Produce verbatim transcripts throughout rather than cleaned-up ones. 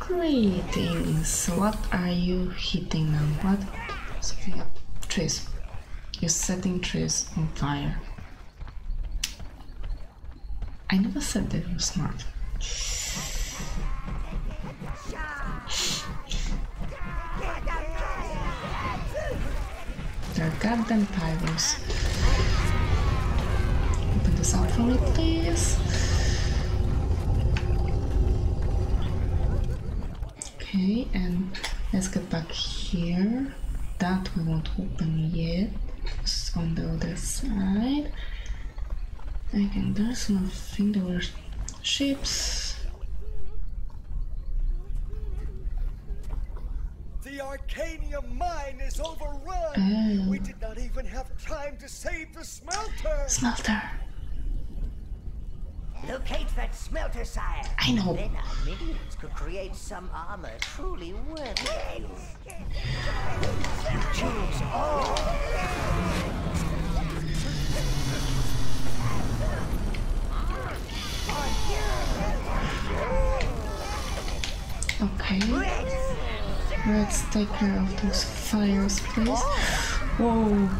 Greetings. What are you hitting now? What? Something up. Trees. You're setting trees on fire. I never said that you're smart. They're goddamn tyros. Open this up for me, please. Okay, and let's get back here. That we won't open yet. It's on the other side. I think there's nothing. There were ships. The Arcanium mine is overrun. Oh. We did not even have time to save the smelter. Smelter. Locate that smelter, sire. I know. Then our minions could create some armor truly worthy of you. Choose all. Okay. Let's take care of those fires, please. Whoa.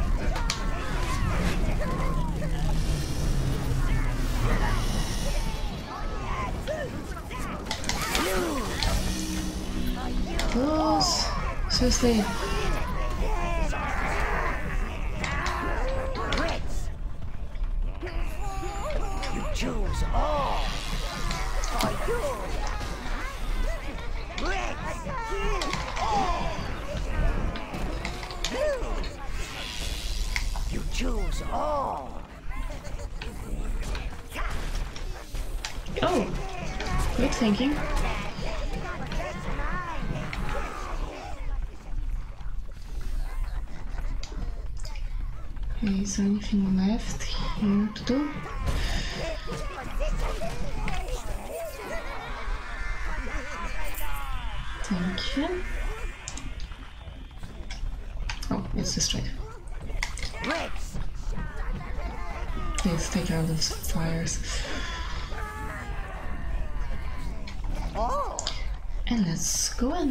Those. Seriously. You choose all. For you. You choose all. Oh, good thinking. Okay, is there anything left here to do? Thank you. Oh, it's this way. Please take care of those fires. And let's go in.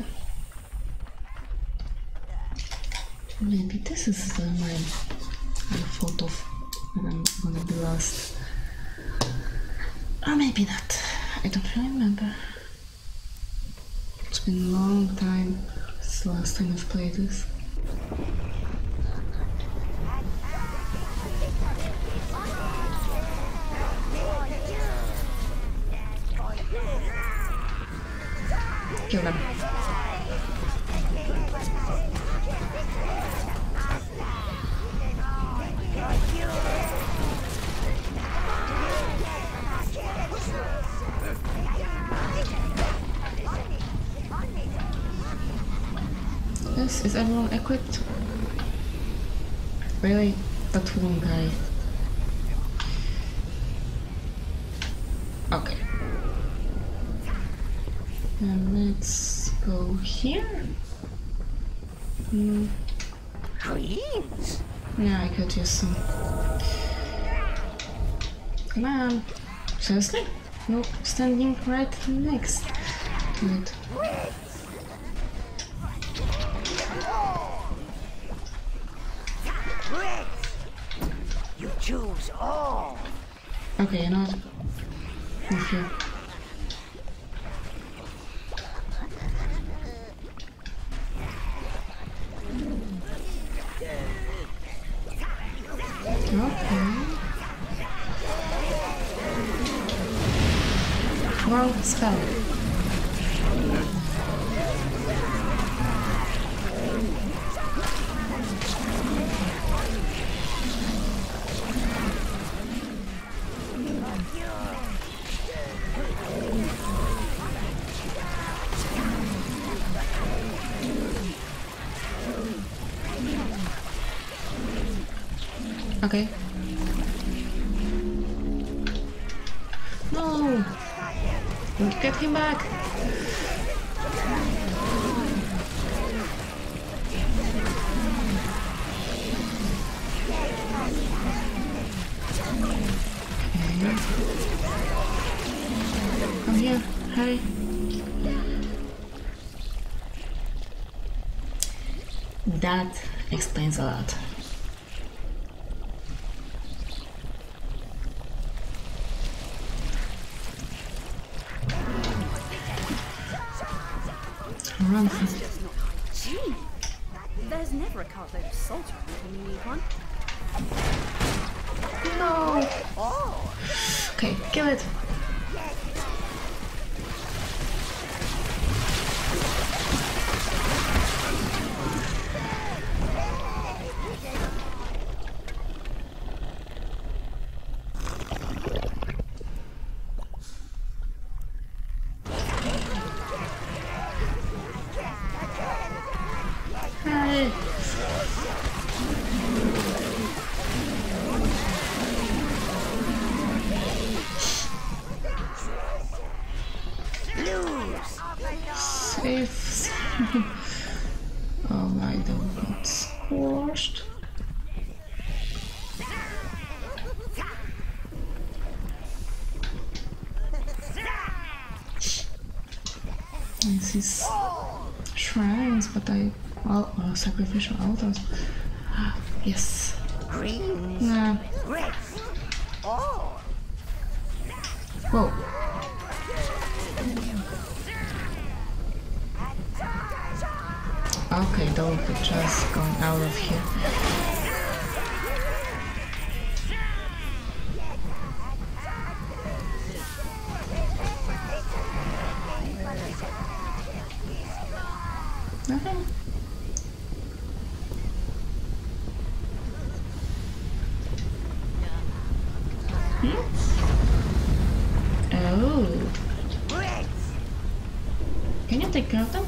Maybe this is the mine I thought of when I'm gonna be lost. Or maybe not. I don't really remember. It's been a long time since the last time I've played this. Kill them. Yes, is everyone equipped? Really? That one guy. Okay. And let's go here. Mm. Greens. Yeah, I could use some. Come on. Seriously? No, standing right next to it. You choose all. Okay, you know what? Move here. Okay. Wrong spell. Okay. No! Don't get him back! Okay. Come here, hurry. That explains a lot. Run from That's just not hygiene. There's never a cartload of salt around when you need one. No! Okay, kill it! Hey. Safe. Oh my god, got squashed. This is shrines, but I oh, oh sacrificial altars. Yes. Greens. Nah. Reds. Oh. Whoa. Okay, don't be just going out of here. Nothing. Hmm? Oh. Can you take care of them?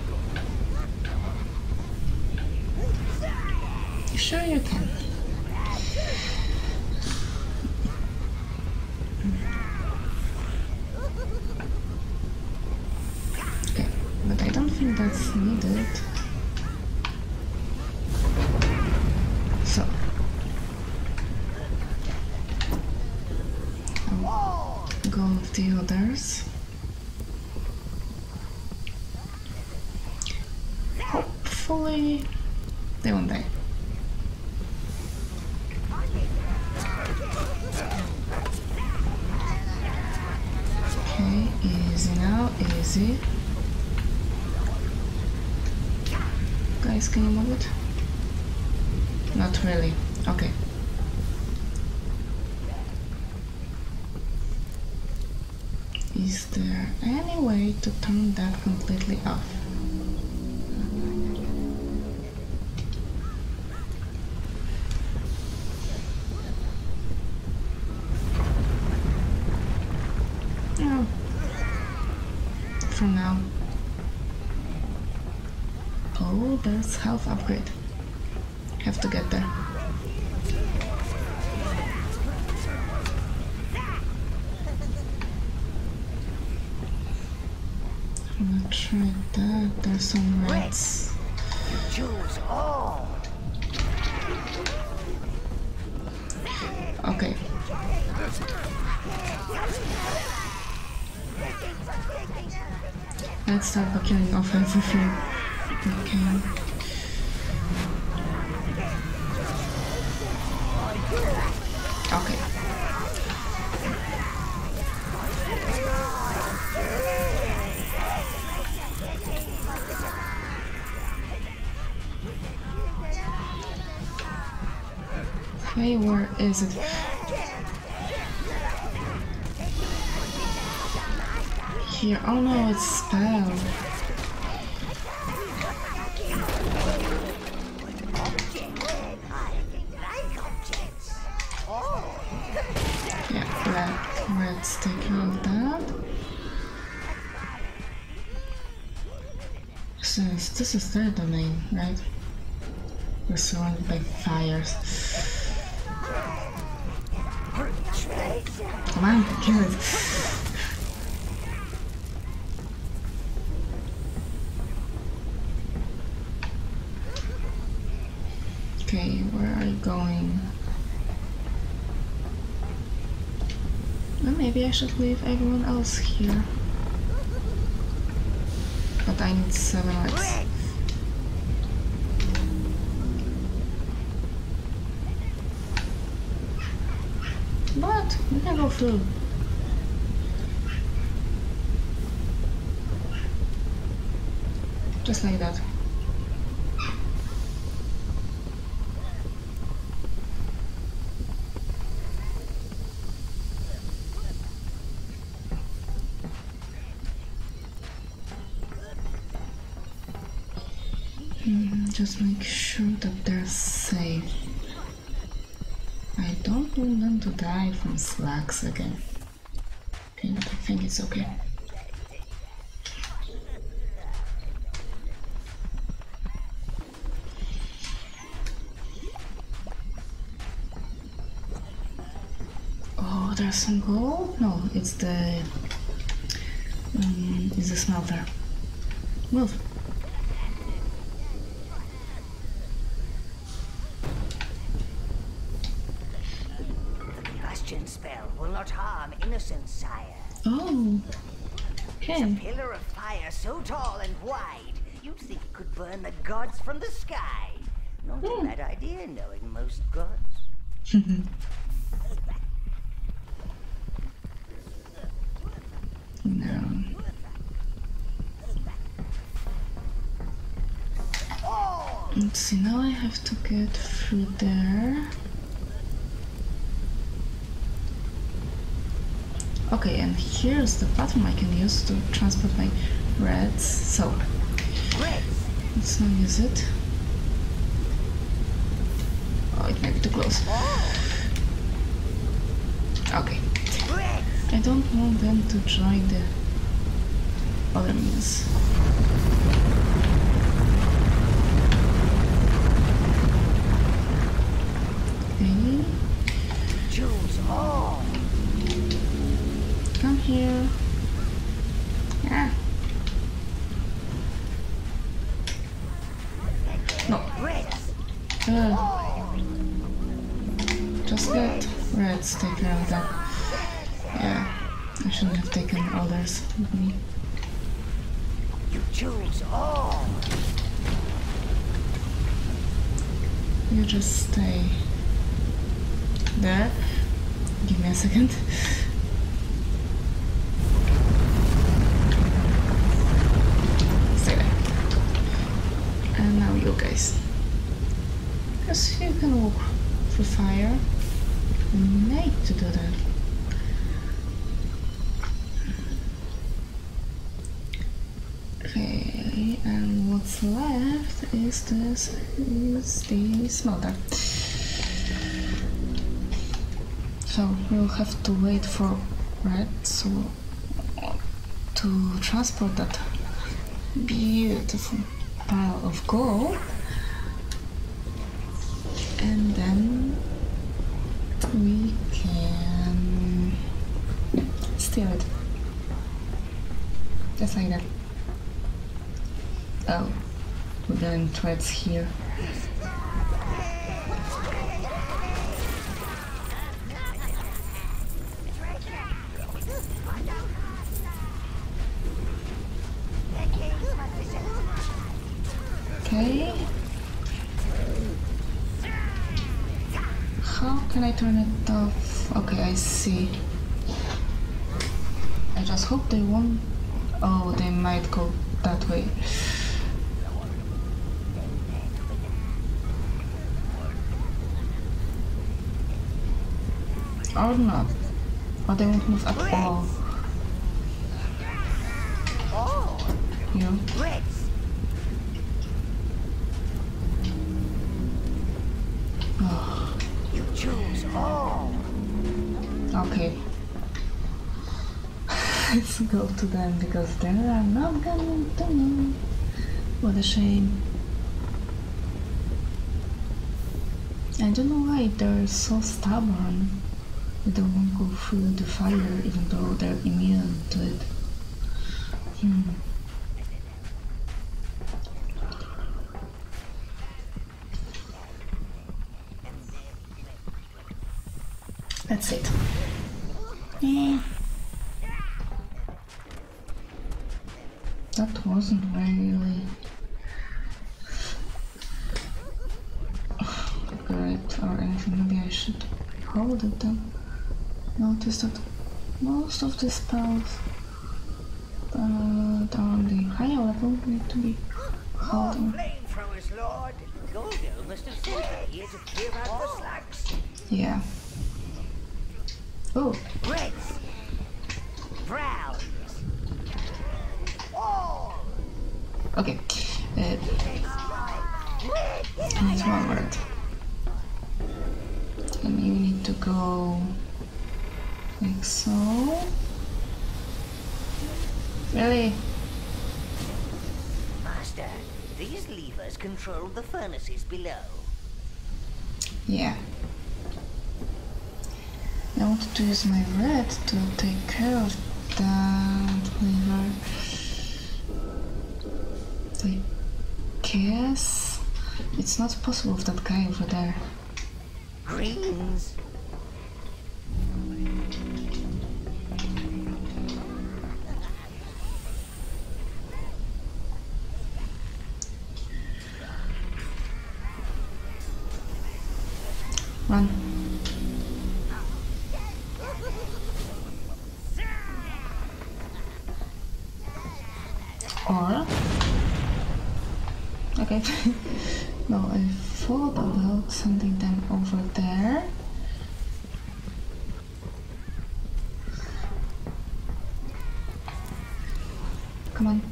Sure you can. Okay, but I don't think that's needed. So I'll go with the others. Hopefully they won't die. Okay, easy now, easy. Guys, can you move it? Not really. Okay. Is there any way to turn that completely off? No. For now. Oh, there's health upgrade. Have to get there. I'm gonna try that. There's some reds. Choose all. Okay. Let's start by killing off everything we can. Okay. Hey, where is it? Here. Oh no, it's spell. Yeah, black. Let's take care of that. Since this is their domain, right? We're surrounded by fires. Come on, kill it. Okay, where are you going? Well, maybe I should leave everyone else here. But I need seven reds. We can go through. Just like that. Mm, just make sure that they're safe. I don't want them to die from slacks again. Okay, but I think it's okay. Oh, there's some gold? No, it's the um, it's the smelter. Move. Spell will not harm innocent, sire. Oh, okay. It's a pillar of fire so tall and wide, you'd think it could burn the gods from the sky. Not Hmm. a bad idea, knowing most gods. No. Let's see, now I have to get through there. Okay, and here's the platform I can use to transport my reds. So, let's not use it. Oh, it might be too close. Okay. I don't want them to join the other means. Okay. Choose all. Come here. Ah. No. Uh, just let reds take care of that. Yeah, I shouldn't have taken others with me. You choose all. You just stay there. Give me a second. Stay there. And now you guys. Because you can walk through fire. You need to do that. Okay, and what's left is this is the smelter. So we'll have to wait for red so to transport that beautiful pile of gold, and then we can steal it. Just like that. Oh, we're getting threads here. Okay. How can I turn it off? Okay, I see. I just hope they won't. Oh, they might go that way. Or not. But they won't move at all. You? Oh. You choose all. Okay. Let's go to them because they are not going to know. What a shame. I don't know why they're so stubborn. They don't want to go through the fire even though they're immune to it. Hmm. That's it. Eh. That wasn't really great or anything. Maybe I should hold it then. Notice that most of the spells uh, that are on the higher level need to be held on. Flamethrowers, Lord. Goldo must have sent them here to clear out the slugs. Yeah. Oh. Reds. Browns. All. Okay. Uh, and it's one word. And you need to go like so. Really? Master, these levers control the furnaces below. Yeah. I wanted to use my red to take care of that lever. I guess it's not possible with that guy over there. Greens. Run. Or okay. No, I thought about sending them over there. Come on.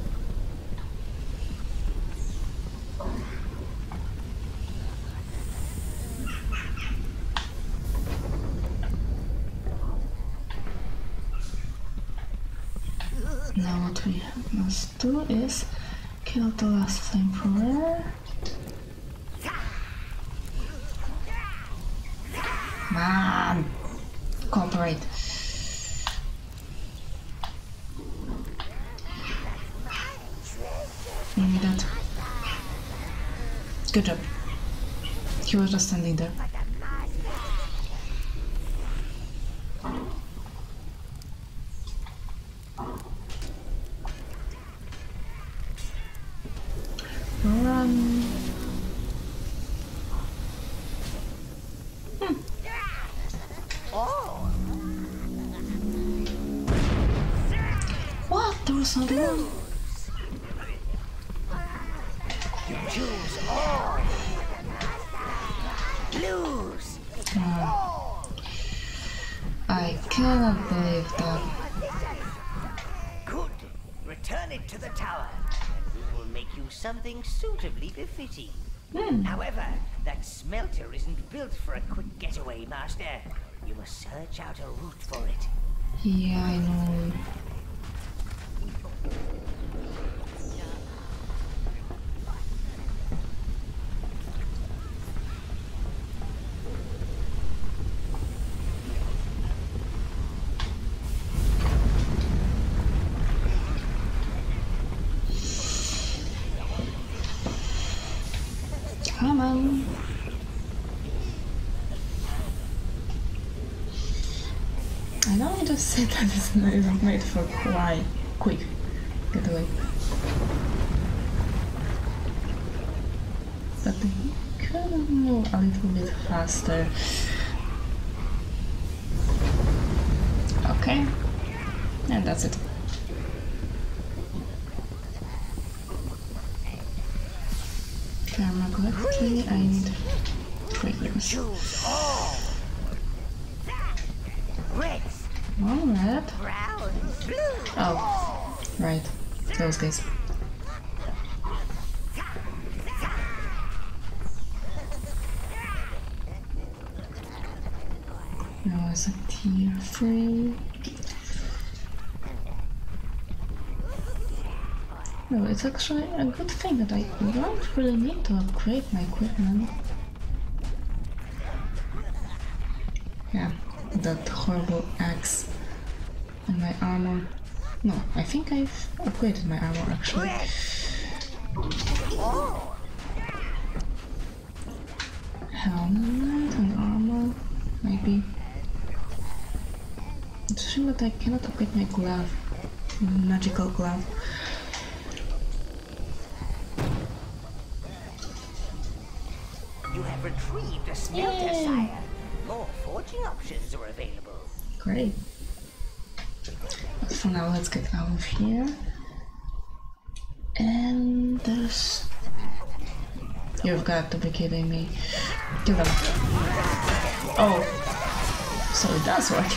Now what we must do is kill the last flamethrower. Man, cooperate. You need that. Good job. He was just standing there. Run. Hmm. Oh. What? There was something wrong. You choose all. Blues. Uh, I cannot believe that. Good. Return it to the tower. We will make you something suitably befitting. Hmm. However, that smelter isn't built for a quick getaway, Master. You must search out a route for it. Yeah, I know. Come on. I know I just said that it's not made for quite quick getaway. But they could move a little bit faster. Okay. And that's it. If I remember correctly, I need fragrance. Choose all. Reds. One red. Browns. Blues. Oh, right. Those guys. Now it's a tier three. No, it's actually a good thing that I don't really need to upgrade my equipment. Yeah, that horrible axe and my armor. No, I think I've upgraded my armor actually. Helmet and armor, maybe. It's a shame that I cannot upgrade my glove. Magical glove. You have retrieved a smelter, Yay. sire. More forging options are available. Great. But for now, let's get out of here. And there's... You've got to be kidding me. Kill them. Oh. So it does work.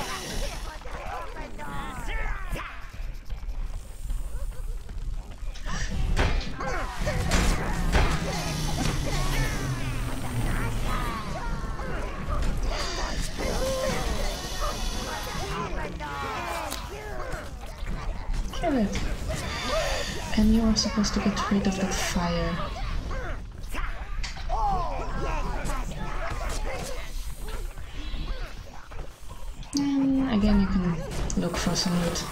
Kill it. And you are supposed to get rid of that fire. And again, you can look for some loot.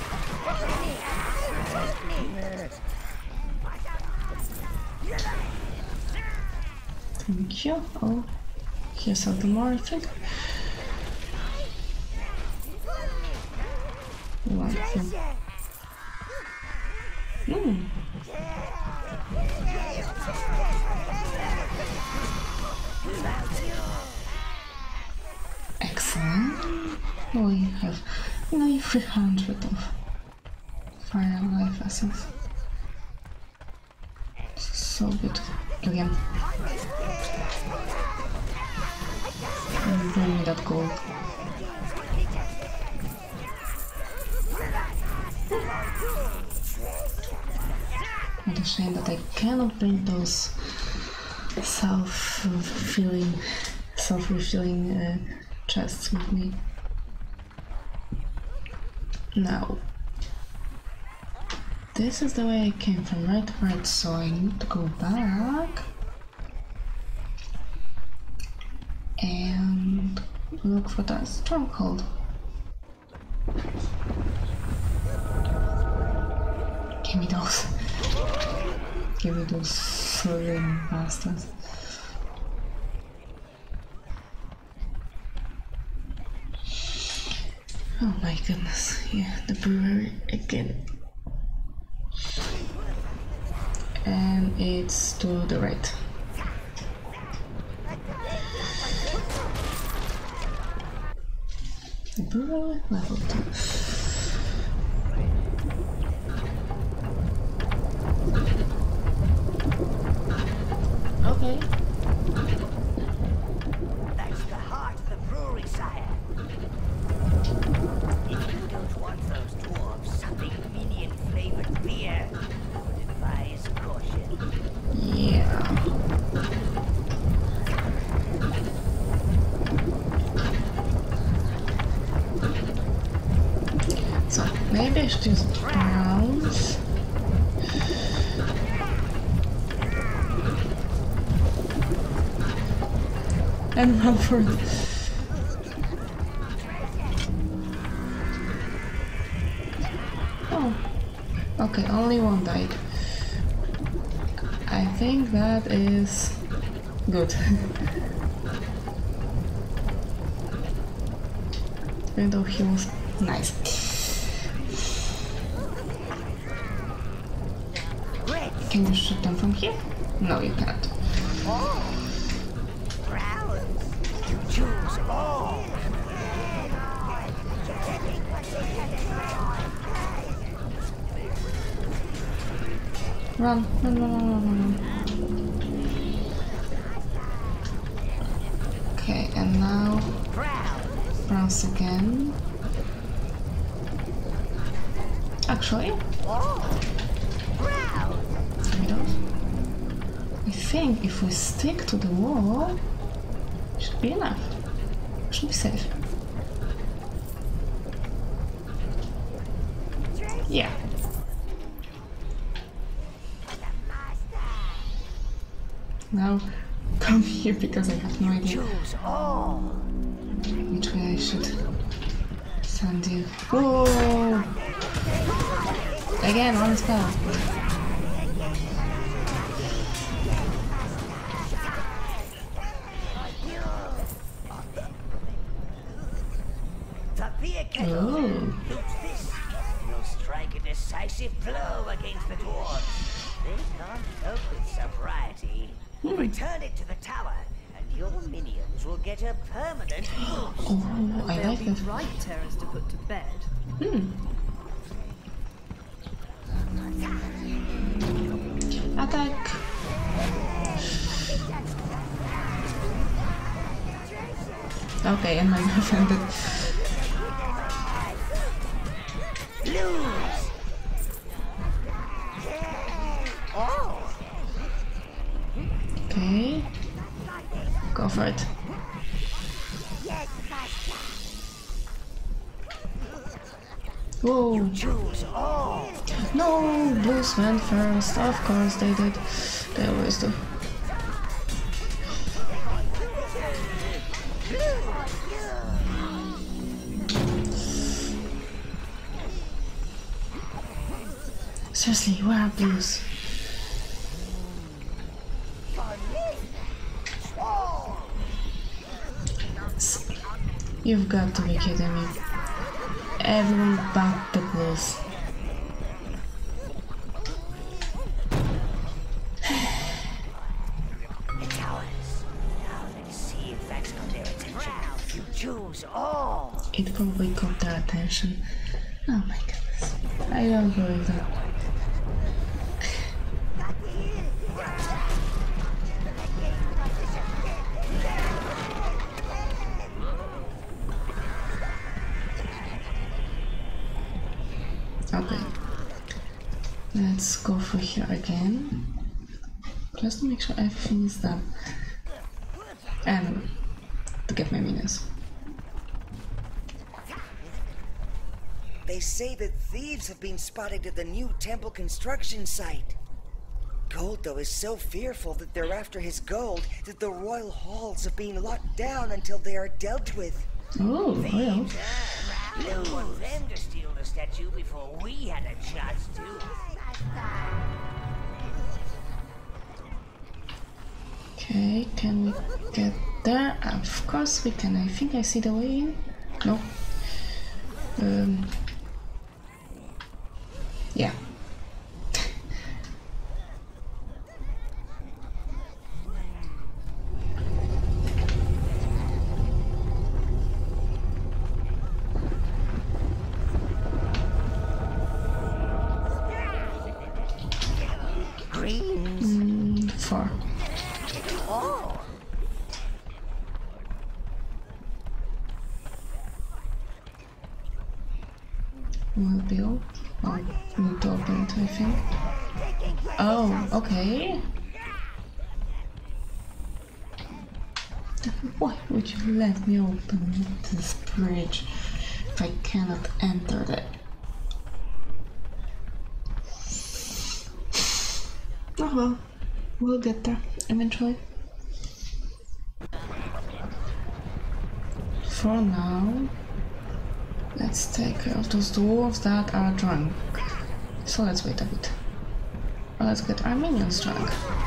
Thank you. Oh, here's something more, I think. One thing. Mm. Excellent. We have nearly three hundred of fire life essence. So good. Again. And bring me that gold. What a shame that I cannot bring those self-filling, self-refilling uh, chests with me. Now, this is the way I came from, right? Right, so I need to go back and look for that stronghold. Give me those. Give me those slim bastards. Oh my goodness, yeah, the brewery again. And it's to the right. The brewery level two. Okay. That's the heart of the brewery, sire. If you don't want those dwarves something minion-flavored beer, I would advise caution. Yeah. So maybe I should use browns. And run for it. Oh, okay, only one died. I think that is good. Even though he was nice. Can you shoot them from here? No, you can't. Choose all. Run, run, run, run, run, run. Okay, and now browse again. Actually, give me those. I think if we stick to the wall, it should be enough. It should be safe. Yeah. Now, come here because I have no idea which way I should send you. Whoa! Again, one spell. Oh. You'll strike a decisive blow against the dwarves. They can't cope with sobriety. Hmm. Return it to the tower, and Your minions will get a permanent boost. Oh, I There'll like be that. right terrors to put to bed. Hmm. Attack. Okay, and my offended. Lose. Oh. Okay. Go for it. Whoa. Choose all. No, blues went first. Of course they did. They always do. Seriously, where are blues? You've got to be kidding me. Everyone but the blues. It's ours. Now let's see if that's got their attention. You choose all. It probably caught their attention. Oh my goodness. I don't believe that. Okay. Let's go through here again. Just to make sure everything is done. And to get my minions. They say that thieves have been spotted at the new temple construction site. Goldo is so fearful that they're after his gold that the royal halls have been locked down until they are dealt with. Oh, well. Didn't want them to steal the statue before we had a chance to. Okay, can we get there? Of course we can. I think I see the way in. No. Um. Yeah. Greens. Mm, four. Oh. Will build. Oh, we need to open it, I think. Oh, okay. Why would you let me open this bridge if I cannot enter it? Oh well, we'll get there eventually. For now, let's take care of those dwarves that are drunk. So let's wait a bit. Or let's get our minions drunk.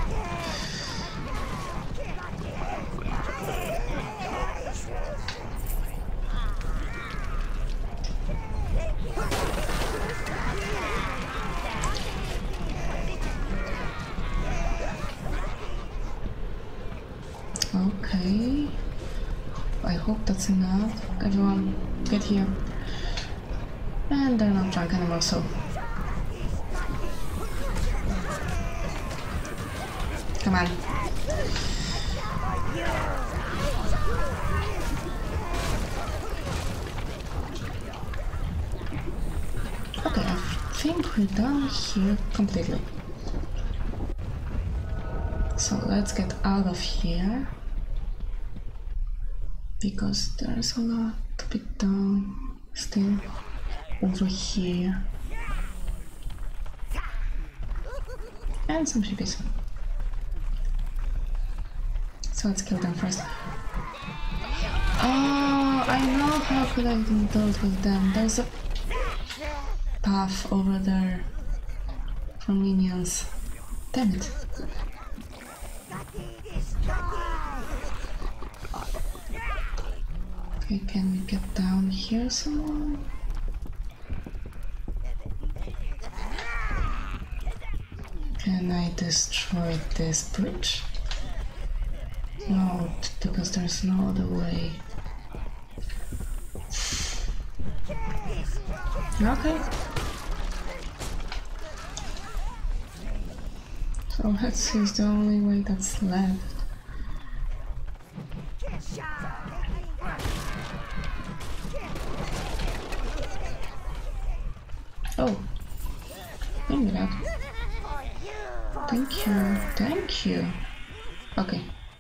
Okay. I hope that's enough. Everyone, get here. And they're not drunk anymore, so. Come on. Okay, I think we're done here completely. So let's get out of here. Because there's a lot to be done still over here. And some sheepies. So let's kill them first. Oh, I know how could I have dealt with them. There's a path over there for minions. Damn it. Okay, can we get down here somewhere? Can I destroy this bridge? No, because there's no other way. Okay. So let's see, it's the only way that's left. Oh, give me that. Thank you, thank you. Okay.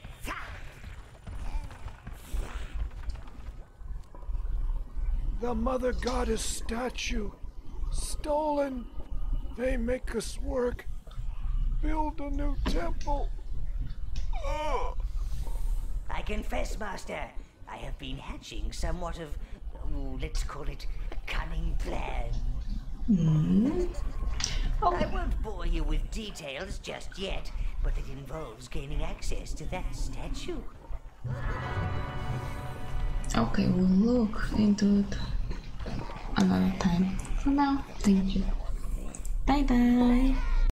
The Mother Goddess statue. Stolen. They make us work. Build a new temple. Ugh. I confess, Master, I have been hatching somewhat of, oh, let's call it, a cunning plan. Mm. Oh. I won't bore you with details just yet, but it involves gaining access to that statue. Okay, we'll look into it another time. For now, thank you. Bye bye.